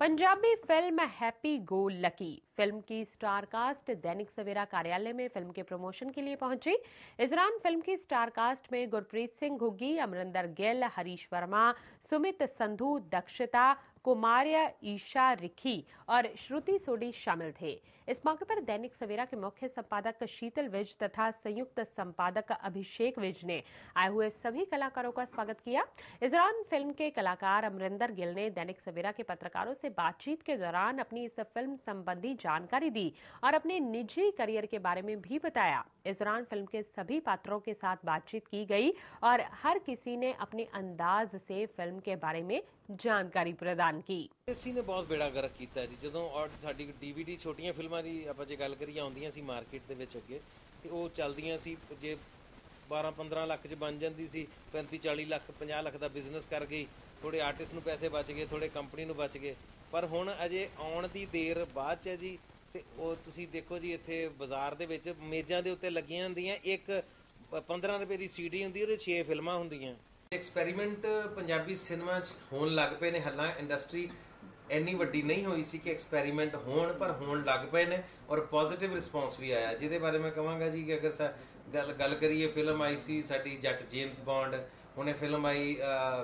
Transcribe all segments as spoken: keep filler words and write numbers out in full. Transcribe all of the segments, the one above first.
Punjabi film happy go lucky film की star cast Dainik Savera कार्यालय में फिल्म के प्रमोशन के लिए पहुंची। इस दौरान फिल्म की स्टार कास्ट में गुरप्रीत सिंह घुग्गी, अमरिंदर गिल, हरीश वर्मा, सुमित संधू, दक्षता, कुमार्य, ईशा रिखी और श्रुति सोडी शामिल थे। इस मौके पर दैनिक सवेरा के मुख्य संपादक शीतल विज तथा संयुक्त संपादक अभिषेक विज ने आए हुए सभी कलाकारों का स्वागत किया। इस दौरान फिल्म के कलाकार अमरिंदर गिल ने दैनिक सवेरा के पत्रकारों से बातचीत के दौरान अपनी इस फिल्म संबंधी जानकारी दी और अपने निजी करियर के बारे में भी बताया। इस दौरान फिल्म के सभी पात्रों के साथ बातचीत की गई और हर किसी ने अपने अंदाज से फिल्म के बारे में जानकारी प्रदान की। ਅਸੀਂ ਨੇ ਬਹੁਤ ਬੇੜਾ ਗਰਕ ਕੀਤਾ ਜੀ ਜਦੋਂ ਔਰ ਸਾਡੀ ਡੀਵੀਡੀ ਛੋਟੀਆਂ ਫਿਲਮਾਂ ਦੀ ਆਪਾਂ ਜੇ ਗੱਲ ਕਰੀਏ ਆਉਂਦੀਆਂ ਸੀ ਮਾਰਕੀਟ ਦੇ ਵਿੱਚ ਅੱਗੇ ਤੇ ਉਹ ਚੱਲਦੀਆਂ ਸੀ ਜੇ ਬਾਰਾਂ ਪੰਦਰਾਂ ਲੱਖ ਚ ਬਣ ਜਾਂਦੀ ਸੀ ਪੈਂਤੀ ਚਾਲੀ ਲੱਖ ਪੰਜਾਹ ਲੱਖ ਦਾ ਬਿਜ਼ਨਸ ਕਰ ਗਈ ਥੋੜੇ ਆਰਟਿਸਟ ਨੂੰ ਪੈਸੇ ਬਚ ਗਏ ਥੋੜੇ ਕੰਪਨੀ ਨੂੰ ਬਚ ਗਏ ਪਰ ਹੁਣ ਅਜੇ ਆਉਣ ਦੀ ਦੇਰ ਬਾਅਦ ਚ ਜੀ ਤੇ ਉਹ ਤੁਸੀਂ ਦੇਖੋ ਜੀ ਇੱਥੇ ਬਾਜ਼ਾਰ ਦੇ ਵਿੱਚ ਮੇਜ਼ਾਂ ਦੇ ਉੱਤੇ ਲੱਗੀਆਂ ਹੁੰਦੀਆਂ ਇੱਕ ਪੰਦਰਾਂ ਰੁਪਏ ਦੀ ਸੀਡੀ ਹੁੰਦੀ ਉਹਦੇ ਛੇ ਫਿਲਮਾਂ ਹੁੰਦੀਆਂ। एक्सपेरीमेंट पंजाबी सिनेमा होन लग पे ने हल्ला इंडस्ट्री इन्नी वड्डी नहीं हुई सी कि एक्सपेरीमेंट होन पर होन लग पे ने और पॉजिटिव रिस्पॉन्स भी आया जिहदे बारे मैं कहांगा जी कि अगर सा गल गल करिए फिल्म आई सी साडी जट जेम्स बॉन्ड हुणे फिल्म आई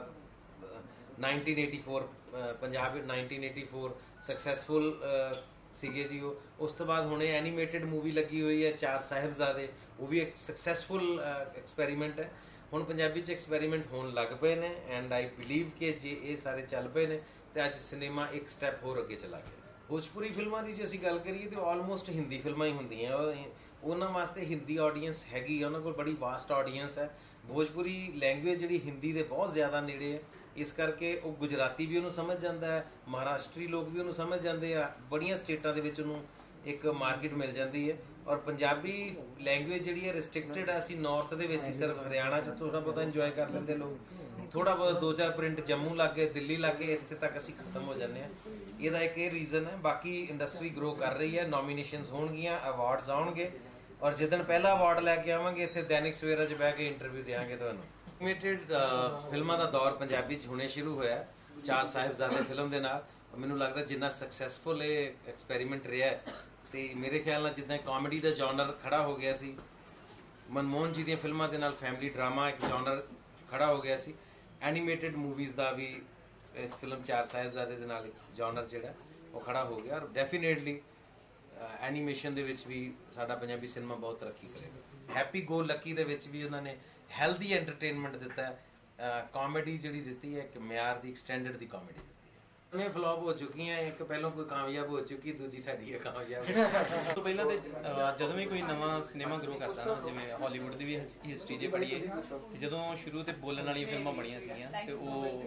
nineteen eighty four Punjab nineteen eighty four successful सीगे जी उस तो बाद हुणे एनीमेटेड मूवी लगी हुई है चार साहिबजादे वो भी एक सक्सैसफुल एक्सपेरीमेंट है। ਹੁਣ ਪੰਜਾਬੀ 'ਚ ਐਕਸਪੈਰੀਮੈਂਟ ਹੋਣ ਲੱਗ ਪਏ ਨੇ ਐਂਡ ਆਈ ਬਿਲੀਵ ਕਿ ਜੇ ਇਹ ਸਾਰੇ ਚੱਲ ਪਏ ਨੇ ਤੇ ਅੱਜ ਸਿਨੇਮਾ ਇੱਕ ਸਟੈਪ ਹੋਰ ਅੱਗੇ ਚਲਾ ਗਿਆ। ਭੋਜਪੁਰੀ ਫਿਲਮਾਂ ਦੀ ਜੇ ਅਸੀਂ ਗੱਲ ਕਰੀਏ ਤੇ ਆਲਮੋਸਟ ਹਿੰਦੀ ਫਿਲਮਾਂ ਹੀ ਹੁੰਦੀਆਂ ਔਰ ਉਹਨਾਂ ਵਾਸਤੇ ਹਿੰਦੀ ਆਡੀਅנס ਹੈਗੀ ਉਹਨਾਂ ਕੋਲ ਬੜੀ ਵਾਸਟ ਆਡੀਅנס ਹੈ। ਭੋਜਪੁਰੀ ਲੈਂਗੁਏਜ ਜਿਹੜੀ ਹਿੰਦੀ ਦੇ ਬਹੁਤ ਜ਼ਿਆਦਾ ਨੇੜੇ ਹੈ ਇਸ ਕਰਕੇ ਉਹ ਗੁਜਰਾਤੀ ਵੀ ਉਹਨੂੰ ਸਮਝ ਜਾਂਦਾ ਹੈ ਮਹਾਰਾਸ਼ਟਰੀ ਲੋਕ ਵੀ ਉਹਨੂੰ ਸਮਝ ਜਾਂਦੇ ਆ ਬੜੀਆਂ ਸਟੇਟਾਂ ਦੇ ਵਿੱਚ ਉਹਨੂੰ एक मार्केट मिल जाती है और पंजाबी लैंग्वेज जी है रिस्ट्रिक्टेड है। असीं नॉर्थ दे विच ही सिर्फ हरियाणा च थोड़ा बहुत इंजॉय कर लेंदे लोग थोड़ा बहुत दो चार प्रिंट जम्मू लग गए दिल्ली लग गए इत्थे तक असीं खत्म हो जाते हैं। इहदा एक ये रीजन है बाकी इंडस्ट्री ग्रो कर रही है नॉमीनेशनस होणगियां अवार्ड्स आउणगे और जिस दिन पहला अवार्ड लैके आवांगे इत्थे दैनिक सवेरा च बह के इंटरव्यू देंगे तुहानूं। एनिमेटेड फिल्मां दा दौर पंजाबी च हुणे शुरू होया चार साहिबजादे फिल्म दे नाल मैनूं लगदा जिन्ना सक्सैसफुल ये एक्सपेरीमेंट रहा है ਤੇ ਮੇਰੇ ਖਿਆਲ ਨਾਲ ਜਿੱਦਾਂ ਕਾਮੇਡੀ ਦਾ ਜਨਰ ਖੜਾ ਹੋ ਗਿਆ ਸੀ ਮਨਮੋਹਨ ਜੀ ਦੀਆਂ ਫਿਲਮਾਂ ਦੇ ਨਾਲ ਫੈਮਿਲੀ ਡਰਾਮਾ ਇੱਕ ਜਨਰ ਖੜਾ ਹੋ ਗਿਆ ਸੀ ਐਨੀਮੇਟਡ ਮੂਵੀਜ਼ ਦਾ ਵੀ ਇਸ ਫਿਲਮ ਚਾਰ ਸਾਹਿਬਜ਼ਾਦੇ ਦੇ ਨਾਲ ਇੱਕ ਜਨਰ ਜਿਹੜਾ ਉਹ ਖੜਾ ਹੋ ਗਿਆ ਔਰ ਡੈਫੀਨੇਟਲੀ ਐਨੀਮੇਸ਼ਨ ਦੇ ਵਿੱਚ ਵੀ ਸਾਡਾ ਪੰਜਾਬੀ ਸਿਨੇਮਾ ਬਹੁਤ ਤਰੱਕੀ ਕਰੇਗਾ। ਹੈਪੀ ਗੋ ਲੱਕੀ ਦੇ ਵਿੱਚ ਵੀ ਉਹਨਾਂ ਨੇ ਹੈਲਦੀ ਐਂਟਰਟੇਨਮੈਂਟ ਦਿੱਤਾ ਕਾਮੇਡੀ ਜਿਹੜੀ ਦਿੱਤੀ ਹੈ ਇੱਕ ਮਿਆਰ ਦੀ ਐਕਸਟੈਂਡਡ ਦੀ ਕਾਮੇਡੀ में फ्लॉप हो चुकी हैं एक पहलों कोई कामयाब हो चुकी दूजी साडी है कामयाब तो पहला ते जदों भी कोई नवा सिनेमा ग्रो करता ना जिवें हॉलीवुड दी भी हिस्टरी जे पढ़ी है ते जदों शुरू ते बोलण वाली फिल्मां बणीਆਂ ਸੀਗੀਆਂ ਤੇ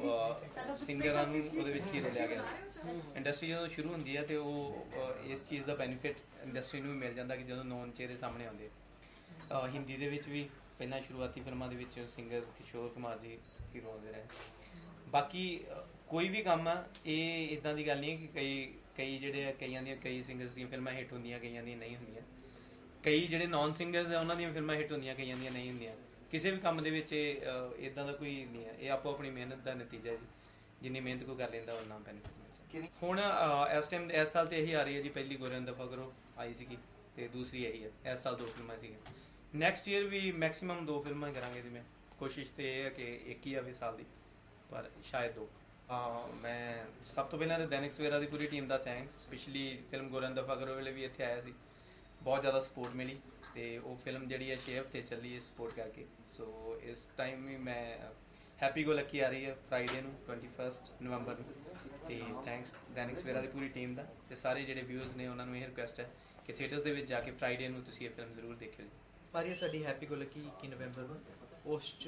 ਉਹ ਸਿੰਗਰਾਂ ਨੂੰ ਉਹਦੇ ਵਿੱਚ ਹੀ ਲਿਆ ਗਿਆ ਸੀ। ਇੰਡਸਟਰੀ ਜਦੋਂ ਸ਼ੁਰੂ ਹੁੰਦੀ ਹੈ ਤੇ ਉਹ ਇਸ ਚੀਜ਼ ਦਾ ਬੈਨੀਫਿਟ ਇੰਡਸਟਰੀ ਨੂੰ ਮਿਲ ਜਾਂਦਾ ਕਿ ਜਦੋਂ ਨੌਨ ਚਿਹਰੇ ਸਾਹਮਣੇ ਆਉਂਦੇ ਹਿੰਦੀ ਦੇ ਵਿੱਚ ਵੀ ਪਹਿਲਾਂ ਸ਼ੁਰੂਆਤੀ ਫਿਲਮਾਂ ਦੇ ਵਿੱਚ ਸਿੰਗਰ ਕਿਸ਼ੋਰ ਕੁਮਾਰ ਜੀ ਹੀਰੋ ਹੁੰਦੇ ਰਹੇ। ਬਾਕੀ ਕੋਈ ਵੀ ਕੰਮ ਆ ਇਹ ਇਦਾਂ ਦੀ ਗੱਲ ਨਹੀਂ ਕਿ ਕਈ ਕਈ ਜਿਹੜੇ ਆ ਕਈਆਂ ਦੀਆਂ ਕਈ ਸਿੰਗਰਸ ਦੀਆਂ ਫਿਲਮਾਂ ਹਿੱਟ ਹੁੰਦੀਆਂ ਕਈਆਂ ਦੀਆਂ ਨਹੀਂ ਹੁੰਦੀਆਂ ਕਈ ਜਿਹੜੇ ਨੌਨ ਸਿੰਗਰਸ ਆ ਉਹਨਾਂ ਦੀਆਂ ਫਿਲਮਾਂ ਹਿੱਟ ਹੁੰਦੀਆਂ ਕਈਆਂ ਦੀਆਂ ਨਹੀਂ ਹੁੰਦੀਆਂ ਕਿਸੇ ਵੀ ਕੰਮ ਦੇ ਵਿੱਚ ਇਦਾਂ ਦਾ ਕੋਈ ਨਹੀਂ ਹੈ ਇਹ ਆਪੋ ਆਪਣੀ ਮਿਹਨਤ ਦਾ ਨਤੀਜਾ ਜੀ ਜਿੰਨੀ ਮਿਹਨਤ ਕੋਈ ਕਰ ਲੈਂਦਾ ਉਹਨਾਂ ਬੈਨੀਫਿਟ ਮਿਲ ਜਾਂਦਾ। ਹੁਣ ਇਸ ਟਾਈਮ ਇਸ ਸਾਲ ਤੇ ਇਹੀ ਆ ਰਹੀ ਹੈ ਜੀ ਪਹਿਲੀ ਗੋਰਿਆਂ ਦਾ ਫਗਰੋ ਆਈ ਸੀਗੀ ਤੇ ਦੂਸਰੀ ਇਹੀ ਹੈ ਇਸ ਸਾਲ ਦੋ ਫਿਲਮਾਂ ਸੀਗੀਆਂ ਨੈਕਸਟ ਈਅਰ ਵੀ ਮੈਕਸਿਮਮ ਦੋ ਫਿਲਮਾਂ ਕਰਾਂਗੇ ਜਿਵੇਂ ਕੋਸ਼ਿਸ਼ ਤੇ ਇਹ ਹੈ ਕਿ ਇੱਕ ਹੀ ਆਵੇ ਸਾਲ ਦੀ पर शायद दो। मैं सब तो पहले तो दैनिक सवेरा की पूरी टीम का थैंक्स पिछली फिल्म गोरन दा फगर वेले भी इत्थे आया सी बहुत ज़्यादा सपोर्ट मिली तो वो फिल्म जी है छे हफ्ते चली है सपोर्ट करके सो इस टाइम भी मैं हैप्पी गो लकी आ रही है फ्राइडे नूं ट्वेंटी फस्ट नवंबर तो थैंक्स दैनिक सवेरा की पूरी टीम का तो सारे जोड़े व्यूज़ ने उन्होंने यह रिक्वेस्ट है कि थिएटर्स के जाके फ्राइडे नूं तुसीं ये फिल्म जरूर देखियो। पारी साडी हैप्पी गो लकी इक्की नवंबर ਨੂੰ ਉਸ 'ਚ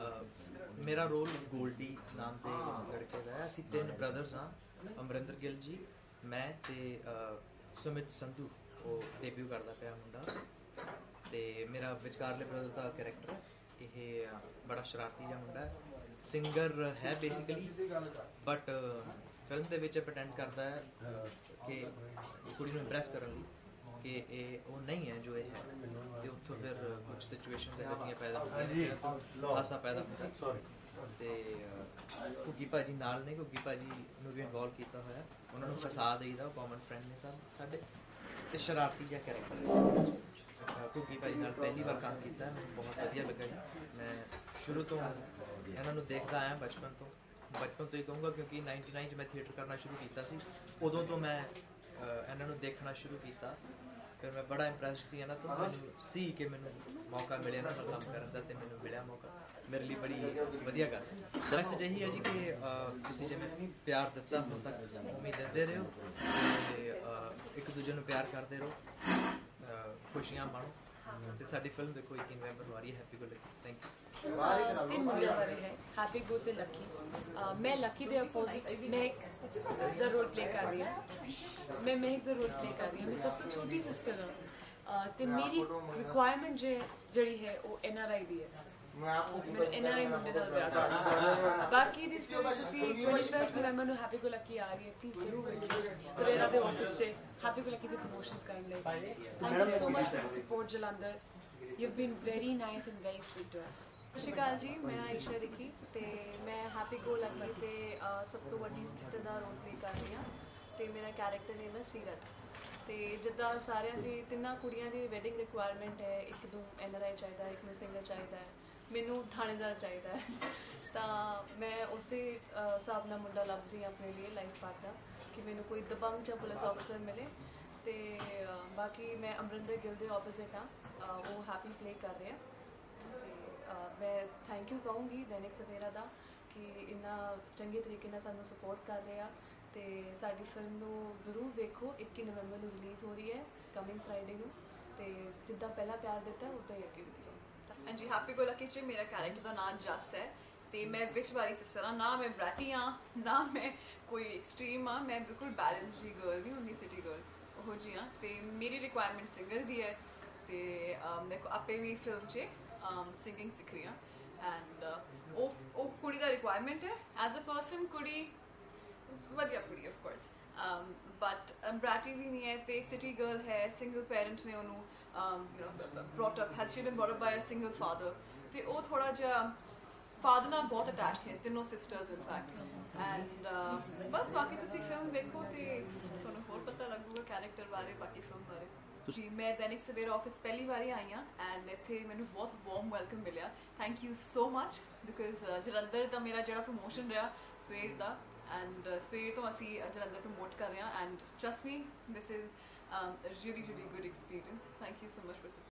ਮੇਰਾ ਰੋਲ ਗੋਲਡੀ ਨਾਮ ਦੇ ਲੜਕੇ ਦਾ ਹੈ। ਅਸੀਂ ਤਿੰਨ ਬ੍ਰਦਰਸ ਹਾਂ ਅਮਰਿੰਦਰ ਗਿੱਲ ਜੀ ਮੈਂ ਤੇ ਸੁਮਿਤ ਸੰਧੂ ਉਹ ਡੈਬਿਊ ਕਰਦਾ ਪਿਆ ਮੁੰਡਾ ਤੇ ਮੇਰਾ ਵਿਚਕਾਰਲੇ ਬ੍ਰਦਰ ਦਾ ਕੈਰੈਕਟਰ ਇਹ ਬੜਾ ਸ਼ਰਾਰਤੀ ਜਿਹਾ ਮੁੰਡਾ ਸਿੰਗਰ ਹੈ ਬੇਸਿਕਲੀ ਬਟ ਫਿਲਮ ਦੇ ਵਿੱਚ ਪ੍ਰਟੈਂਡ ਕਰਦਾ ਹੈ ਕਿ ਕੁੜੀ ਨੂੰ ਇੰਪ੍ਰੈਸ ਕਰਨ ਲਈ कि ये वो नहीं है जो ये है तो उत्थों फिर कुछ सिचुएशन पैदा होती हैं हासा पैदा होता है। ਤੇ ਘੁੱਗੀ ਭਾਜੀ ਨਾਲ ਨੇ, ਘੁੱਗੀ ਭਾਜੀ ਨੂੰ ਵੀ ਇਨਵੋਲਵ ਕੀਤਾ ਹੋਇਆ, ਉਹਨਾਂ ਨੂੰ ਫਸਾ ਦੇਈਦਾ, ਉਹ ਕਾਮਨ ਫਰੈਂਡ ਨੇ ਸਭ ਸਾਡੇ, ਤੇ ਸ਼ਰਾਰਤੀ ਜਿਹਾ ਕੈਰੈਕਟਰ ਹੈ। ਘੁੱਗੀ ਭਾਜੀ ਨਾਲ ਪਹਿਲੀ ਵਾਰ ਕੰਮ ਕੀਤਾ, ਮੈਨੂੰ ਬਹੁਤ ਵਧੀਆ ਲੱਗਾ ਜੀ। ਮੈਂ ਸ਼ੁਰੂ ਤੋਂ ਇਹਨਾਂ ਨੂੰ ਦੇਖਦਾ ਆਇਆ ਬਚਪਨ ਤੋਂ ਬਚਪਨ ਤੋਂ ਹੀ ਕਹੂੰਗਾ, ਕਿਉਂਕਿ ਨਾਈਨਟੀ ਨਾਈਨ 'ਚ ਮੈਂ ਥੀਏਟਰ ਕਰਨਾ ਸ਼ੁਰੂ ਕੀਤਾ ਸੀ, ਉਦੋਂ ਤੋਂ ਮੈਂ ਇਹਨਾਂ ਨੂੰ ਦੇਖਣਾ ਸ਼ੁਰੂ ਕੀਤਾ। ਫਿਰ ਮੈਂ ਬੜਾ ਇੰਪਰੈਸ ਸੀ ਇਹਨਾਂ ਤੋਂ, ਮੈਨੂੰ ਸੀ ਕਿ ਮੈਨੂੰ ਮੌਕਾ ਮਿਲਿਆ ਇਹਨਾਂ ਨਾਲ ਕੰਮ ਕਰਨ ਦਾ, ਅਤੇ ਮੈਨੂੰ ਮਿਲਿਆ ਮੌਕਾ, ਮੇਰੇ ਲਈ ਬੜੀ ਵਧੀਆ ਗੱਲ। ਮੈਸੇਜ ਇਹੀ ਹੈ ਜੀ ਕਿ ਤੁਸੀਂ ਜਿਵੇਂ ਪਿਆਰ ਦਿੱਤਾ ਹੁਣ ਤੱਕ ਉਵੇਂ ਦਿੰਦੇ ਰਹੋ, ਅਤੇ ਇੱਕ ਦੂਜੇ ਨੂੰ ਪਿਆਰ ਕਰਦੇ ਰਹੋ, ਖੁਸ਼ੀਆਂ ਮਾਣੋ। ਤੇ ਸਾਡੀ ਫਿਲਮ ਦੇਖੋ ਇੱਕੀ ਨਵੰਬਰ ਨੂੰ ਆ ਰਹੀ ਹੈ, happy go lucky. Thank you. ਤਿੰਨ ਮੁੰਡਿਆਂ ਬਾਰੇ ਹੈ, ਹੈਪੀ ਗੋ ਤੇ ਲੱਕੀ। ਮੈਂ ਲੱਕੀ ਦੇ ਅਪੋਜ਼ਿਟ ਮਹਿਕ ਦਾ ਰੋਲ ਪਲੇ ਕਰ ਰਹੀ ਹਾਂ। ਮੈਂ ਮਹਿਕ ਦਾ ਰੋਲ ਪਲੇ ਕਰ ਰਹੀ ਹਾਂ। ਮੈਂ ਸਭ ਤੋਂ ਛੋਟੀ ਸਿਸਟਰ ਹਾਂ, ਤੇ ਮੇਰੀ ਰਿਕੁਆਇਰਮੈਂਟ ਜੇ ਜਿਹੜੀ ਹੈ ਉਹ ਐਨ ਆਰ ਆਈ ਦੀ ਹੈ। ਮੈਨੂੰ ਐਨ ਆਰ ਆਈ ਮੁੰਡੇ ਨਾਲ ਵਿਆਹ ਕਰਨਾ। ਬਾਕੀ ਦੀ ਸਟੋਰੀ ਤੁਸੀਂ ਇਕੱਤੀ ਨਵੰਬਰ ਨੂੰ ਹੈਪੀ ਗੋ ਲੱਕੀ ਆ ਰਹੀ ਹੈ, ਪਲੀਜ਼ ਜ਼ਰੂਰ ਵੇਖਿਓ ਸਵੇਰਾ ਦੇ ਆਫਿਸ 'ਚ ਹੈਪੀ ਗੋ ਲੱਕੀ ਦੇ ਪ੍ਰਮੋਸ਼ਨਸ ਕਰਨ ਲਈ। Thank you so much for the support Jalandhar, you have been very nice and very sweet to us. Sat Shri ਅਕਾਲ ਜੀ, ਮੈਂ ਆਇਸ਼ਾ ਰਿੱਕੀ ਤੇ ਮੈਂ ਹੈਪੀ ਗੋ ਲੱਕੀ ਤੇ ਸਭ ਤੋਂ ਵੱਡੀ ਸਿਸਟਰ ਦਾ ਰੋਲ ਪਲੇ ਕਰ ਰਹੀ ਹਾਂ, ਤੇ ਮੇਰਾ ਕੈਰੈਕਟਰ ਨੇਮ ਹੈ ਸੀਰਤ। ਤੇ ਜਿੱਦਾਂ ਸਾਰਿਆਂ ਦੀ ਤਿੰਨਾਂ ਕੁੜੀਆਂ ਦੀ ਵੈਡਿੰਗ ਰਿਕੁਆਇਰਮੈਂਟ ਹੈ, ਇੱਕ ਨੂੰ ਐਨ ਆਰ ਆਈ ਚਾਹੀਦਾ, ਇੱਕ ਨੂੰ ਸਿੰਗਰ ਚਾਹੀਦਾ ਹੈ, ਮੈਨੂੰ ਥਾਣੇਦਾਰ ਚਾਹੀਦਾ ਹੈ। ਤਾਂ ਮੈਂ ਉਸੇ ਹਿਸਾਬ ਨਾਲ ਮੁੰਡਾ ਲੱਭਦੀ ਹਾਂ ਆਪਣੇ ਲਈ ਲਾਈਫ ਪਾਰਟਨਰ, ਕਿ ਮੈਨੂੰ ਕੋਈ ਦਬੰਗ ਜਾਂ ਪੁਲਿਸ ਆਫਿਸਰ ਮਿਲੇ। ਤੇ ਬਾਕੀ ਮੈਂ ਅਮਰਿੰਦਰ ਗਿੱਲ ਦੇ ਆਪੋਜ਼ਿਟ ਹਾਂ, ਉਹ ਹੈਪੀ ਪਲੇ ਕਰ ਰਿਹਾ। ਮੈਂ ਥੈਂਕ ਯੂ ਕਹੂੰਗੀ ਦੈਨਿਕ ਸਵੇਰਾ ਦਾ ਕਿ ਇੰਨਾ ਚੰਗੇ ਤਰੀਕੇ ਨਾਲ ਸਾਨੂੰ ਸਪੋਰਟ ਕਰ ਰਿਹਾ, ਤੇ ਸਾਡੀ ਫਿਲਮ ਨੂੰ ਜ਼ਰੂਰ ਵੇਖੋ। ਇੱਕੀ ਨਵੰਬਰ ਨੂੰ ਰਿਲੀਜ਼ ਹੋ ਰਹੀ ਹੈ, ਕਮਿੰਗ ਫਰਾਈਡੇ ਨੂੰ, ਤੇ ਜਿੱਦਾਂ ਪਹਿਲਾਂ ਪਿਆਰ ਦਿੱਤਾ ਉੱਦਾਂ ਹੀ ਅੱਗੇ ਵੀ ਦਿਓ। ਹਾਂਜੀ, ਹੈਪੀ ਗੋ ਲੱਕੀ 'ਚ ਮੇਰਾ ਕੈਰੈਕਟਰ ਦਾ ਨਾਮ ਜਸ ਹੈ, ਤੇ ਮੈਂ ਵਿੱਚ ਵਾਲੀ ਸਿਸਟਰ ਹਾਂ, ਨਾ ਮੈਂ ਬ੍ਰੈਟੀ ਹਾਂ, ਨਾ ਮੈਂ ਕੋਈ ਐਕਸਟ੍ਰੀਮ ਹਾਂ, ਮੈਂ ਬਿਲਕੁਲ ਬੈਲੈਂਸ ਦੀ ਗਰਲ ਵੀ ਹੁੰਦੀ, ਸਿਟੀ ਗਰਲ ਉਹੋ ਜਿਹੀ ਹਾਂ। ਤੇ ਮੇਰੀ ਰਿਕੁਆਇਰਮੈਂਟ ਸਿੰਗਰ ਦੀ ਹੈ, ਤੇ ਮੈਂ ਆਪੇ ਵੀ ਫਿਲਮ 'ਚ ਸਿੰਗਿੰਗ ਸਿੱਖ ਰਹੀ ਹਾਂ, ਐਂਡ ਉਹ ਉਹ ਕੁੜੀ ਦਾ ਰਿਕੁਆਇਰਮੈਂਟ ਹੈ। ਐਜ਼ ਅ ਫਸਟ ਟਾਈਮ ਕੁੜੀ ਵਧੀਆ ਕੁੜੀ ਆਫ ਕੋਰਸ, ਬਟ ਬ੍ਰੈਟੀ ਵੀ ਨਹੀਂ ਹੈ, ਤੇ ਸਿਟੀ ਗਰਲ ਹੈ, ਸਿੰਗਲ ਪੇਰੈਂਟ ਨੇ ਉਹਨੂੰ brought up, has she been brought up by a single father, ਤੇ ਉਹ ਥੋੜਾ ਜਿਹਾ ਫਾਦਰ ਨਾਲ ਬਹੁਤ ਅਟੈਚਡ ਨੇ, ਤਿੰਨੋਂ ਸਿਸਟਰਸ ਇਨ ਫੈਕਟ। ਐਂਡ ਬਸ ਬਾਕੀ ਤੁਸੀਂ ਫਿਲਮ ਵੇਖੋ ਤੇ ਤੁਹਾਨੂੰ ਹੋਰ ਪਤਾ ਲੱਗੂਗਾ ਕੈਰੈਕਟਰ ਬਾਰੇ, ਬਾਕੀ ਫਿਲਮ ਬਾਰੇ। ਜੀ, ਮੈਂ ਦੈਨਿਕ ਸਵੇਰਾ ਆਫਿਸ ਪਹਿਲੀ ਵਾਰੀ ਆਈ ਹਾਂ, ਐਂਡ ਇੱਥੇ ਮੈਨੂੰ ਬਹੁਤ ਵਾਰਮ ਵੈਲਕਮ ਮਿਲਿਆ। Thank you so much, because Jalandhar ਦਾ ਮੇਰਾ ਜਿਹੜਾ ਪ੍ਰਮੋਸ਼ਨ ਰਿਹਾ ਸਵੇਰ ਦਾ, ਐਂਡ ਸਵੇਰ ਤੋਂ ਅਸੀਂ ਜਲੰਧਰ ਪ੍ਰਮੋਟ ਕਰ ਰਹੇ ਹਾਂ, and trust me, this is a really really good experience. Thank you so much for